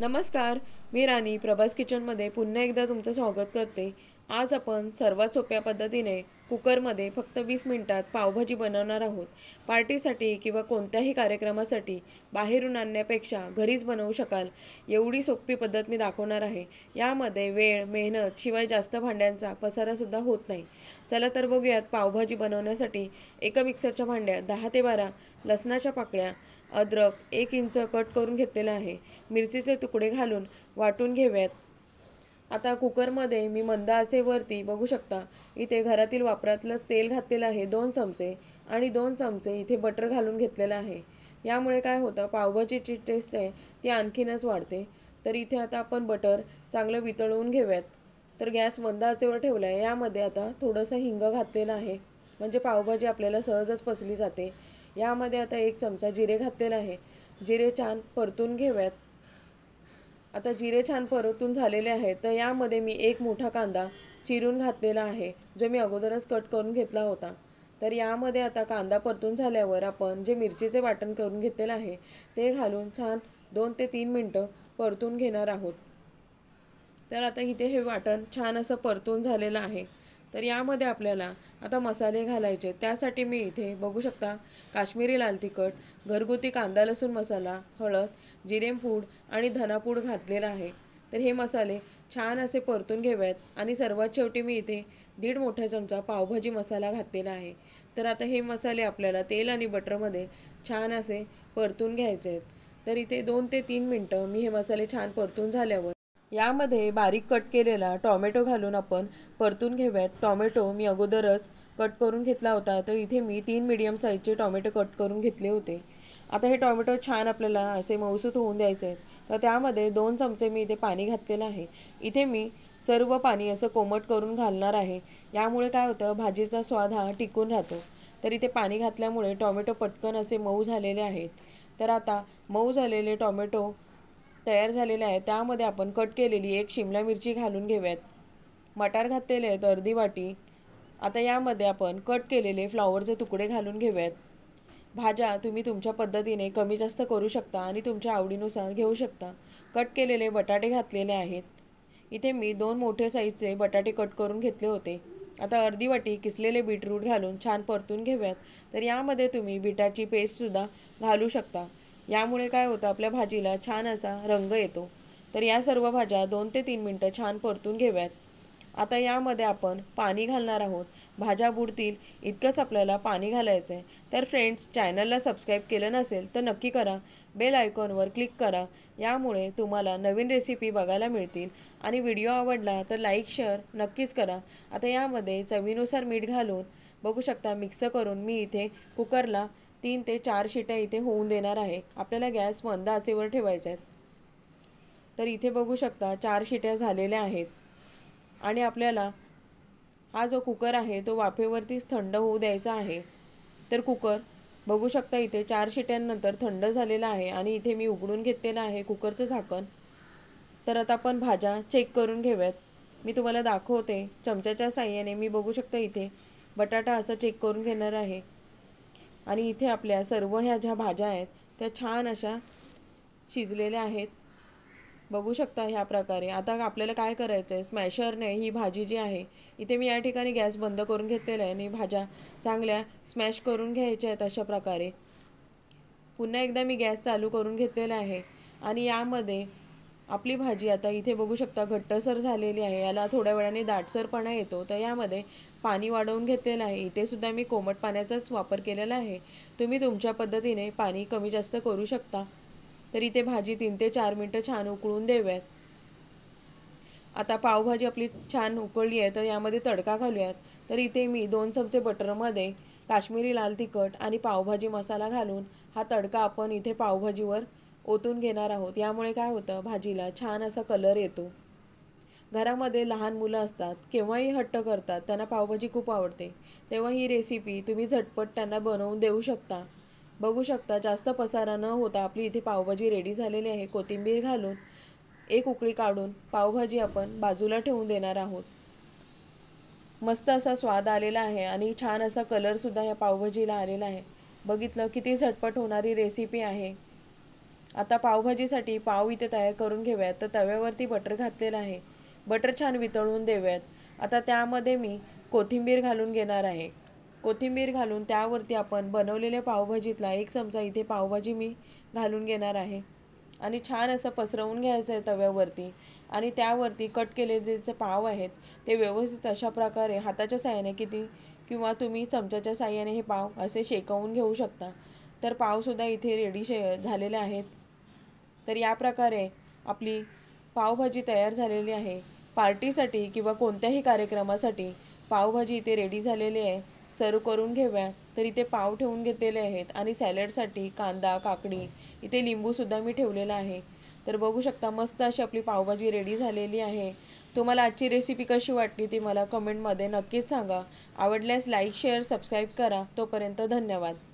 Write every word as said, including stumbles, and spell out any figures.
नमस्कार, मी राणी प्रभास किचनमध्ये पुन्हा एकदा तुमचं स्वागत करते। आज आपण सर्वात सोप्या पद्धतीने कुकरमध्ये फक्त वीस मिनिटात पावभाजी बनवणार आहोत। पार्टीसाठी किंवा कोणत्याही कार्यक्रमासाठी बाहेरून आणण्यापेक्षा घरीच बनवू शकाल एवढी सोपी पद्धत मी दाखवणार आहे। यामध्ये वेळ, मेहनत शिवाय जास्त भांड्यांचा पसारासुद्धा होत नाही। चला तर बघूयात। पावभाजी बनवण्यासाठी एका मिक्सरच्या भांड्यात दहा ते बारा लसणाच्या पाकळ्या, अद्रक एक इंच कट करून घेतलेला आहे, मिरचीचे तुकडे घालून वाटून घेऊयात। आता कुकरमध्ये मी मंद आचेवरती बघू शकता इथे घरातील वापरातलं तेल घातलेलं आहे दोन चमचे आणि दोन चमचे इथे बटर घालून घेतलेलं आहे। यामुळे काय होतं, पावभाजीची टेस्ट आहे ती आणखीनच वाढते। तर इथे आता आपण बटर चांगलं वितळवून घेऊयात। तर गॅस मंद आचेवर ठेवला आहे। यामध्ये आता थोडंसं हिंग घातलेलं आहे, म्हणजे पावभाजी आपल्याला सहजच पचली जाते। यामध्ये आता एक चमचा जिरे घातलेला आहे, जिरे छान परतून घेऊयात। आता जिरे छान परतून झालेले आहेत, तर यामध्ये मी एक मोठा कांदा चिरून घातलेला आहे, जो मी अगोदरच कट करून घेतला होता। तर यामध्ये आता कांदा परतून झाल्यावर आपण जे मिरचीचे वाटण करून घेतलेलं आहे ते घालून छान दोन ते तीन मिनटं परतून घेणार आहोत। तर आता इथे हे वाटण छान असं परतून झालेलं आहे। तर यामध्ये आपल्याला आता मसाले घालायचे। त्यासाठी मी इथे बघू शकता काश्मीरी लाल तिखट, घरगुती कांदा लसूण मसाला, हळद, जिरेपूड आणि धनापूड घातलेला आहे। तर हे मसाले छान असे परतून घेऊयात आणि सर्वात शेवटी मी इथे दीड मोठा चमचा पावभाजी मसाला घातलेला आहे। तर आता हे मसाले आपल्याला तेल आणि बटरमध्ये छान असे परतून घ्यायचे आहेत। तर इथे दोन ते तीन मिनटं मी हे मसाले छान परतून झाल्यावर यामध्ये बारीक कट केलेला टोमॅटो घालून आपण परतून घेऊयात। टोमॅटो मी अगोदरच कट करून घेतला होता, तर इथे मी तीन मीडियम साईजचे टोमॅटो कट करून घेतले होते। आता हे टोमॅटो छान आपल्याला असे मऊसूत होऊन द्यायचे आहेत। तर त्यामध्ये दोन चमचे मी इथे पाणी घातलेलं आहे। इथे मी सर्व पाणी असं कोमट करून घालणार आहे। यामुळे काय होतं, भाजीचा स्वाद हा टिकून राहतो। तर इथे पाणी घातल्यामुळे टोमॅटो पटकन असे मऊ झालेले आहेत। तर आता मऊ झालेले टोमॅटो तयार झालेले आहे, त्यामध्ये आपण कट केलेली एक शिमला मिरची घालून घेऊयात। मटार घातलेले आहेत अर्धी वाटी। आता यामध्ये आपण कट केलेले फ्लॉवरचे तुकडे घालून घेऊयात। भाज्या तुम्ही तुमच्या पद्धतीने कमी जास्त करू शकता आणि तुमच्या आवडीनुसार घेऊ शकता। कट केलेले बटाटे घातलेले आहेत। इथे मी दोन मोठे साईजचे बटाटे कट करून घेतले होते। आता अर्धी वाटी किसलेले बीटरूट घालून छान परतून घेऊयात। तर यामध्ये तुम्ही बीटाची पेस्टसुद्धा घालू शकता। यामुळे काय होतं, आपल्या भाजीला छान असा रंग येतो। तर या सर्व भाज्या दोन ते तीन मिनटं छान परतून घेऊयात। आता यामध्ये आपण पाणी घालणार आहोत। भाज्या बुडतील इतकंच आपल्याला पाणी घालायचं आहे। तर फ्रेंड्स, चॅनलला सबस्क्राईब केलं नसेल तर नक्की करा, बेल आयकॉनवर क्लिक करा। यामुळे तुम्हाला नवीन रेसिपी बघायला मिळतील आणि व्हिडिओ आवडला तर लाईक शेअर नक्कीच करा। आता यामध्ये चवीनुसार मीठ घालून बघू शकता मिक्स करून मी इथे कुकरला तीन ते चार शिट्या इथे होऊन देणार आहे। आपल्याला गॅस मंद आचेवर ठेवायचा आहे। तर इथे बघू शकता चार शिट्या झालेल्या आहेत आणि आपल्याला हा जो कुकर आहे तो वाफेवरतीच थंड होऊ द्यायचा आहे। तर कुकर बघू शकता इथे चार शिट्यांनंतर थंड झालेला आहे आणि इथे मी उघडून घेतलेलं आहे कुकरचं झाकण। तर आता आपण भाज्या चेक करून घेऊयात। मी तुम्हाला दाखवते चमच्याच्या साहाय्याने। मी बघू शकता इथे बटाटा असा चेक करून घेणार आहे आणि इथे आपल्या सर्व ह्या ज्या भाज्या आहेत त्या छान अशा शिजलेल्या आहेत, बघू शकता ह्या प्रकारे। आता आपल्याला काय करायचं आहे, स्मॅशरने ही भाजी जी आहे, इथे मी या ठिकाणी गॅस बंद करून घेतलेला आहे आणि भाज्या चांगल्या स्मॅश करून घ्यायच्या आहेत अशा प्रकारे। पुन्हा एकदा मी गॅस चालू करून घेतलेला आहे आणि यामध्ये आपली भाजी आता इथे बघू शकता घट्टसर झालेली आहे। याला थोड्या वेळाने दाटसरपणा येतो, तर यामध्ये पाणी वाढवून घेतलेलं आहे। इथे सुद्धा मी कोमट पाण्याचाच वापर केलेला आहे। तुम्ही तुमच्या पद्धतीने पाणी कमी जास्त करू शकता। तर इथे भाजी तीन ते चार मिनटं छान उकळून देऊयात। आता पावभाजी आपली छान उकळली आहे, तर यामध्ये तडका घालूयात। तर इथे मी दोन चमचे बटरमध्ये काश्मीरी लाल तिखट आणि पावभाजी मसाला घालून हा तडका आपण इथे पावभाजीवर ओतून घेणार आहोत। यामुळे काय होतं, भाजीला छान असा कलर येतो। घरामध्ये लहान मुलं असतात, केव्हाही हट्ट करतात, त्यांना पावभाजी खूप आवडते, तेव्हा ही रेसिपी तुम्ही झटपट त्यांना बनवून देऊ शकता। बघू शकता जास्त पसारा न होता आपली इथे पावभाजी रेडी झालेली आहे। कोथिंबीर घालून एक उकळी काढून पावभाजी आपण बाजूला ठेवून देणार आहोत। मस्त असा स्वाद आलेला आहे आणि छान असा कलरसुद्धा या पावभाजीला आलेला आहे। बघितलं किती झटपट होणारी रेसिपी आहे। आता पावभाजीसाठी पाव इथे तयार करून घेऊयात. तर तव्यावरती बटर घातलेलं आहे. बटर छान वितळून देऊयात. आता त्यामध्ये मी कोथिंबीर घालून घेणार आहे. कोथिंबीर घालून त्यावरती आपण बनवलेल्या पावभाजीतला एक चमचा इथे पावभाजी मी घालून घेणार आहे आणि छान असं पसरवून घ्यायचं आहे तव्यावरती. आणि त्यावरती कट केलेले जे पाव आहेत ते व्यवस्थित अशा प्रकारे हाताच्या साहाय्याने किती किंवा तुम्ही चमच्याच्या साहाय्याने हे पाव असे शेकवून घेऊ शकता. तर पावसुद्धा इथे रेडी शे झालेले आहेत. तर या प्रकारे आपली पावभाजी तयार झालेली आहे. पार्टीसाठी किंवा कोणत्याही कार्यक्रमासाठी पावभाजी इथे रेडी झालेली आहे. सर्व करून घेऊया. तर इथे पाव ठेवून घेतलेले आहेत आणि सॅलडसाठी कांदा, काकडी, इथे लिंबूसुद्धा मी ठेवलेला आहे. तर बघू शकता मस्त अशी आपली पावभाजी रेडी झालेली आहे. तुम्हाला आजची रेसिपी कशी वाटली ती मला कमेंटमध्ये नक्कीच सांगा. आवडल्यास लाईक, शेअर, सबस्क्राईब करा. तोपर्यंत धन्यवाद.